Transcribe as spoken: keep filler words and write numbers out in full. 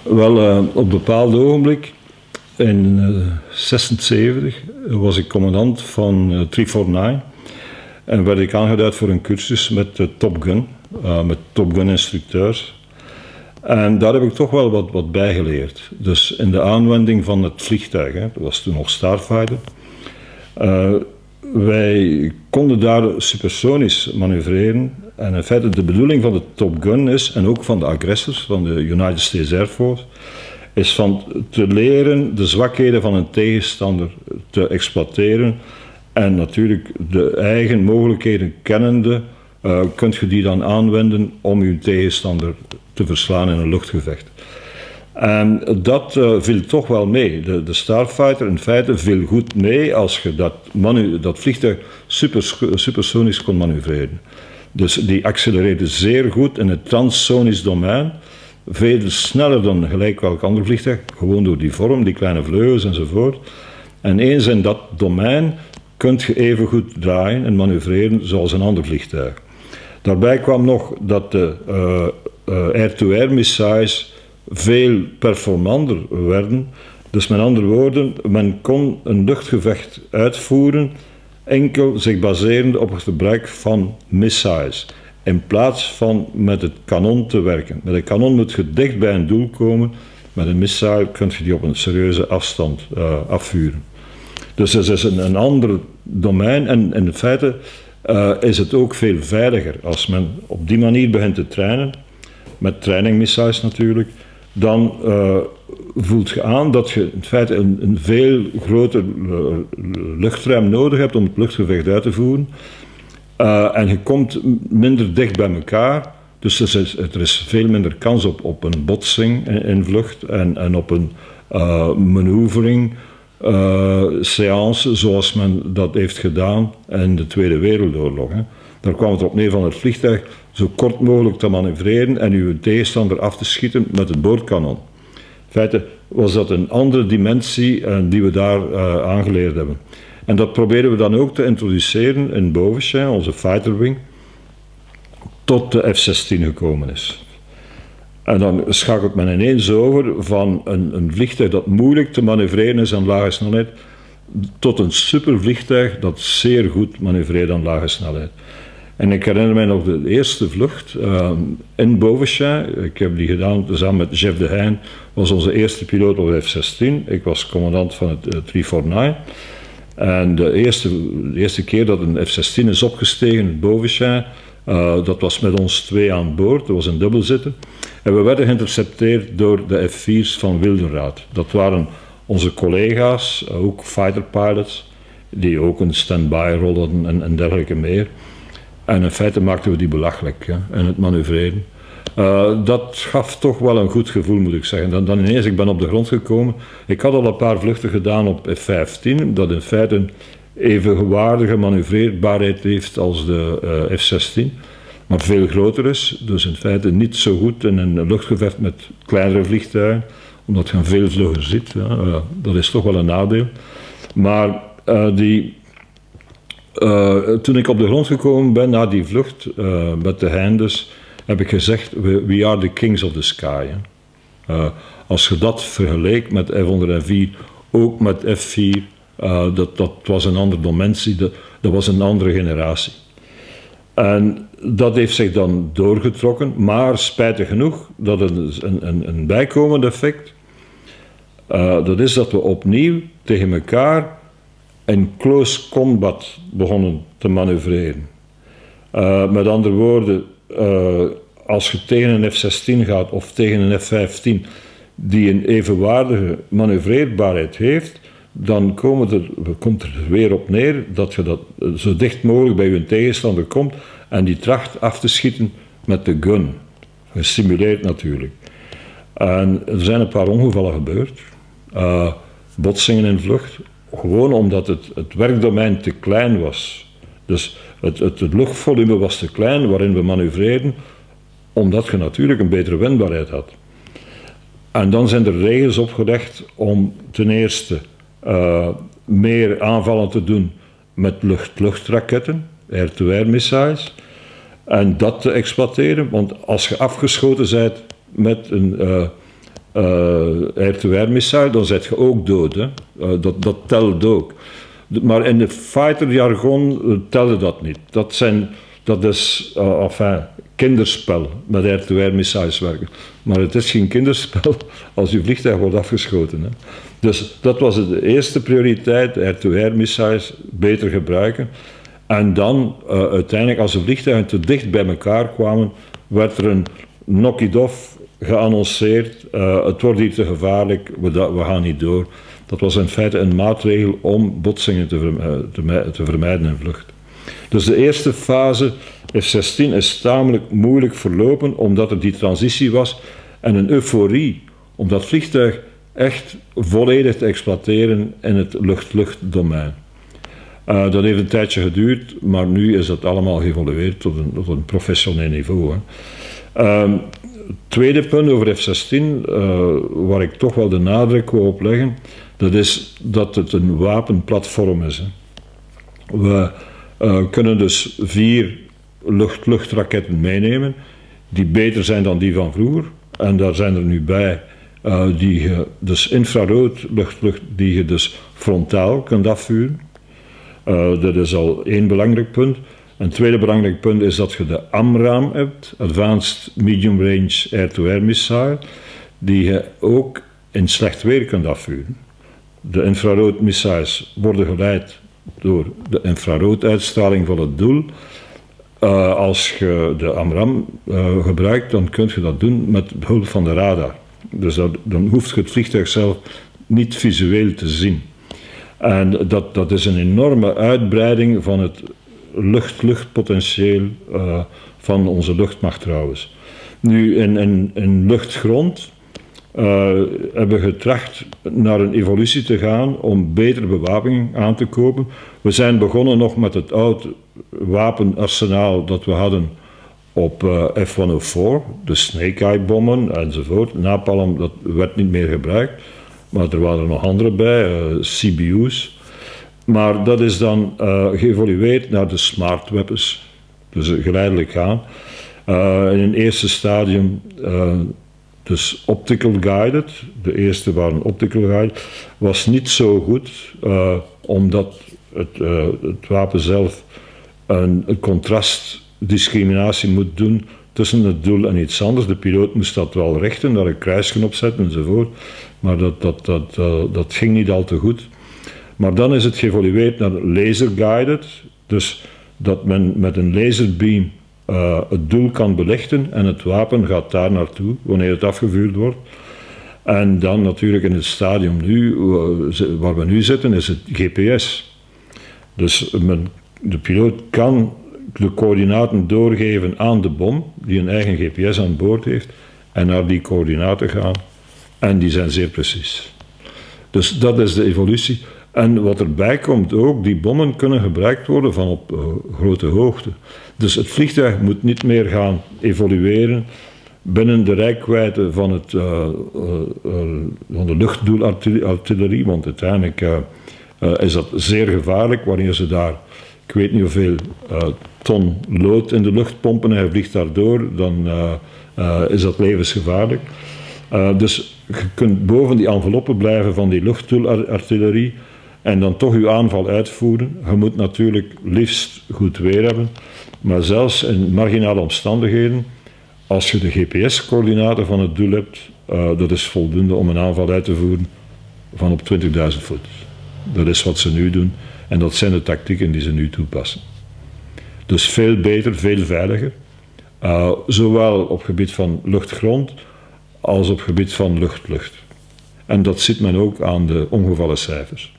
Wel, uh, op een bepaald ogenblik, in uh, zesenzeventig, was ik commandant van uh, driehonderdnegenenveertig en werd ik aangeduid voor een cursus met uh, Top Gun, uh, met Top Gun instructeurs. En daar heb ik toch wel wat, wat bij geleerd. Dus in de aanwending van het vliegtuig, hè, dat was toen nog Starfighter. Uh, wij konden daar supersonisch manoeuvreren. En in feite de bedoeling van de Top Gun is, en ook van de agressors, van de United States Air Force, is van te leren de zwakheden van een tegenstander te exploiteren. En natuurlijk de eigen mogelijkheden kennende, uh, kunt je die dan aanwenden om je tegenstander te verslaan in een luchtgevecht. En dat uh, viel toch wel mee. De, de Starfighter in feite viel goed mee als je dat, manu dat vliegtuig super, supersonisch kon manoeuvreren. Dus die accelereerde zeer goed in het transsonisch domein, veel sneller dan gelijk welk ander vliegtuig, gewoon door die vorm, die kleine vleugels enzovoort. En eens in dat domein kun je even goed draaien en manoeuvreren zoals een ander vliegtuig. Daarbij kwam nog dat de uh, uh, air-to-air missiles veel performanter werden. Dus met andere woorden, men kon een luchtgevecht uitvoeren enkel zich baserend op het gebruik van missiles, in plaats van met het kanon te werken. Met een kanon moet je dicht bij een doel komen, met een missile kun je die op een serieuze afstand uh, afvuren. Dus het is een, een ander domein en in feite uh, is het ook veel veiliger. Als men op die manier begint te trainen, met trainingmissiles natuurlijk, dan uh, voelt je aan dat je in feite een, een veel groter luchtruim nodig hebt om het luchtgevecht uit te voeren. Uh, en je komt minder dicht bij elkaar, dus er is, er is veel minder kans op, op een botsing in, in vlucht en, en op een uh, manoeuvring, uh, seance zoals men dat heeft gedaan in de Tweede Wereldoorlog. Hè. Daar kwam het op neer van het vliegtuig zo kort mogelijk te manoeuvreren en uw tegenstander af te schieten met het boordkanon. In feite was dat een andere dimensie uh, die we daar uh, aangeleerd hebben. En dat proberen we dan ook te introduceren in Beauvechain, onze fighter wing, tot de F zestien gekomen is. En dan schakelt men ineens over van een, een vliegtuig dat moeilijk te manoeuvreren is aan lage snelheid, tot een supervliegtuig dat zeer goed manoeuvreert aan lage snelheid. En ik herinner mij nog de eerste vlucht uh, in Beauvechain. Ik heb die gedaan samen met Jeff de Heijn, was onze eerste piloot op de F zestien. Ik was commandant van het uh, driehonderdnegenenveertig. En de eerste, de eerste keer dat een F zestien is opgestegen in Beauvechain, uh, dat was met ons twee aan boord, dat was een dubbelzitten. En we werden geïntercepteerd door de F vier's van Wildenraad. Dat waren onze collega's, ook fighter pilots, die ook een stand-by rol hadden en, en dergelijke meer. En in feite maakten we die belachelijk hè, in het manoeuvreren. Uh, dat gaf toch wel een goed gevoel, moet ik zeggen. Dan, dan ineens, ik ben op de grond gekomen. Ik had al een paar vluchten gedaan op F vijftien, dat in feite een evenwaardige manoeuvreerbaarheid heeft als de uh, F zestien, maar veel groter is. Dus in feite niet zo goed in een luchtgevecht met kleinere vliegtuigen, omdat je veel vlugger zit. Ja. Uh, dat is toch wel een nadeel. Maar uh, die... Uh, toen ik op de grond gekomen ben na die vlucht uh, met de Heijn dus, heb ik gezegd, we, we are the kings of the sky. Uh, als je dat vergeleek met F honderdvier, ook met F vier, uh, dat, dat was een andere dimensie, dat, dat was een andere generatie. En dat heeft zich dan doorgetrokken, maar spijtig genoeg, dat een, een, een bijkomend effect, uh, dat is dat we opnieuw tegen elkaar in close combat begonnen te manoeuvreren. Uh, met andere woorden, uh, als je tegen een F zestien gaat of tegen een F vijftien die een evenwaardige manoeuvreerbaarheid heeft, dan komen er, komt er weer op neer dat je dat zo dicht mogelijk bij je tegenstander komt en die tracht af te schieten met de gun. Gesimuleerd natuurlijk. En er zijn een paar ongevallen gebeurd. Uh, botsingen in vlucht. Gewoon omdat het, het werkdomein te klein was. Dus het, het, het luchtvolume was te klein waarin we manoeuvreerden, omdat je natuurlijk een betere wendbaarheid had. En dan zijn er regels opgelegd om ten eerste uh, meer aanvallen te doen met lucht-luchtraketten, air-to-air missiles, en dat te exploiteren. Want als je afgeschoten bent met een uh, uh, air-to-air missile, dan zet je ook dood. Hè? Uh, dat, dat telt ook. Maar in de fighterjargon uh, telde dat niet. Dat, zijn, dat is uh, enfin, kinderspel met air-to-air missiles werken. Maar het is geen kinderspel als je vliegtuig wordt afgeschoten. Hè? Dus dat was de eerste prioriteit, air-to-air missiles beter gebruiken. En dan uh, uiteindelijk, als de vliegtuigen te dicht bij elkaar kwamen, werd er een knock-it-off geannonceerd. Uh, het wordt hier te gevaarlijk, we, we gaan niet door. Dat was in feite een maatregel om botsingen te, vermijden, te, te vermijden in vlucht. Dus de eerste fase, F zestien, is tamelijk moeilijk verlopen, omdat er die transitie was en een euforie om dat vliegtuig echt volledig te exploiteren in het lucht-lucht-domein. Uh, dat heeft een tijdje geduurd, maar nu is dat allemaal geëvolueerd tot een, tot een professioneel niveau. Hè. Uh, het tweede punt over F zestien, uh, waar ik toch wel de nadruk wil op leggen, dat is dat het een wapenplatform is. Hè. We uh, kunnen dus vier lucht-luchtraketten meenemen, die beter zijn dan die van vroeger. En daar zijn er nu bij, uh, die je, dus infrarood lucht-lucht, die je dus frontaal kunt afvuren. Uh, dat is al één belangrijk punt. Een tweede belangrijk punt is dat je de AMRAAM hebt, Advanced Medium Range Air-to-Air Missile, die je ook in slecht weer kunt afvuren. De infraroodmissiles worden geleid door de infrarooduitstraling van het doel. Uh, als je de AMRAAM uh, gebruikt, dan kun je dat doen met behulp van de radar. Dus dat, dan hoeft je het vliegtuig zelf niet visueel te zien. En dat, dat is een enorme uitbreiding van het lucht-luchtpotentieel uh, van onze luchtmacht trouwens. Nu, in, in, in luchtgrond uh, hebben we getracht naar een evolutie te gaan om betere bewapening aan te kopen. We zijn begonnen nog met het oude wapenarsenaal dat we hadden op uh, F honderdvier, de Snake-Eye-bommen enzovoort. Napalm, dat werd niet meer gebruikt. Maar er waren er nog andere bij, uh, C B U's. Maar dat is dan uh, geëvolueerd naar de smart weapons. Dus uh, geleidelijk gaan. Uh, in een eerste stadium, uh, dus optical guided. De eerste waren optical guided. Was niet zo goed, uh, omdat het, uh, het wapen zelf een, een contrastdiscriminatie moet doen tussen het doel en iets anders. De piloot moest dat wel richten, daar een kruisje op zetten enzovoort. Maar dat, dat, dat, uh, dat ging niet al te goed. Maar dan is het geëvolueerd naar laser-guided. Dus dat men met een laserbeam uh, het doel kan belichten en het wapen gaat daar naartoe wanneer het afgevuurd wordt. En dan natuurlijk in het stadium nu, uh, waar we nu zitten, is het G P S. Dus men, de piloot kan de coördinaten doorgeven aan de bom, die een eigen G P S aan boord heeft, en naar die coördinaten gaan. En die zijn zeer precies. Dus dat is de evolutie. En wat erbij komt ook, die bommen kunnen gebruikt worden van op uh, grote hoogte. Dus het vliegtuig moet niet meer gaan evolueren binnen de reikwijdte van, het, uh, uh, uh, van de luchtdoelartillerie, want uiteindelijk uh, uh, is dat zeer gevaarlijk wanneer ze daar, ik weet niet hoeveel uh, ton lood in de lucht pompen en je vliegt daardoor, dan uh, uh, is dat levensgevaarlijk. Uh, dus je kunt boven die enveloppen blijven van die luchtdoelartillerie en dan toch je aanval uitvoeren. Je moet natuurlijk liefst goed weer hebben, maar zelfs in marginale omstandigheden, als je de G P S-coördinaten van het doel hebt, uh, dat is voldoende om een aanval uit te voeren van op twintigduizend voet. Dat is wat ze nu doen en dat zijn de tactieken die ze nu toepassen. Dus veel beter, veel veiliger, uh, zowel op gebied van lucht-grond als op gebied van lucht-lucht. En dat ziet men ook aan de ongevallencijfers.